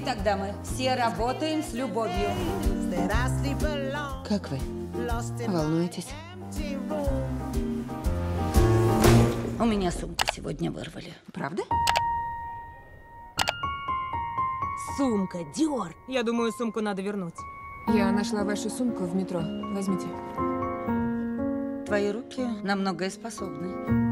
Итак, дамы, все работаем с любовью. Как вы? Волнуетесь? У меня сумку сегодня вырвали. Правда? Сумка, Диор. Я думаю, сумку надо вернуть. Я нашла вашу сумку в метро. Возьмите. Твои руки на многое способны.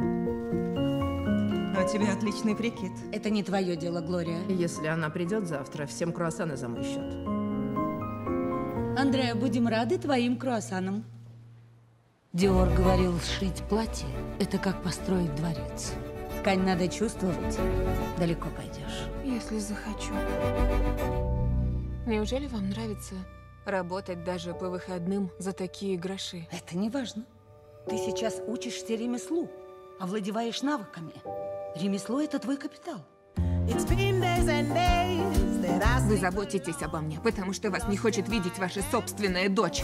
У тебя отличный прикид. Это не твое дело, Глория. Если она придет завтра, всем круассаны за мой счет. Андреа, будем рады твоим круассанам. Диор говорил, сшить платье – это как построить дворец. Ткань надо чувствовать, далеко пойдешь. Если захочу. Неужели вам нравится работать даже по выходным за такие гроши? Это не важно. Ты сейчас учишься ремеслу, овладеваешь навыками. Ремесло – это твой капитал. Вы заботитесь обо мне, потому что вас не хочет видеть ваша собственная дочь.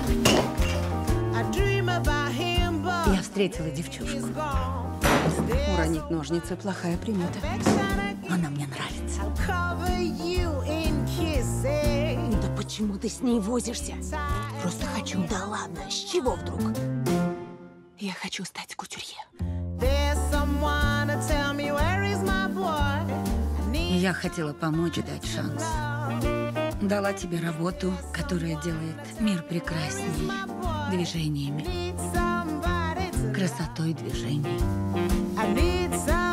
Я встретила девчушку. Уронить ножницы – плохая примета. Она мне нравится. Да почему ты с ней возишься? Просто хочу. Да ладно, с чего вдруг? Я хочу стать кутюрье. Я хотела помочь, дать шанс. Дала тебе работу, которая делает мир прекраснее. Движениями. Красотой движений.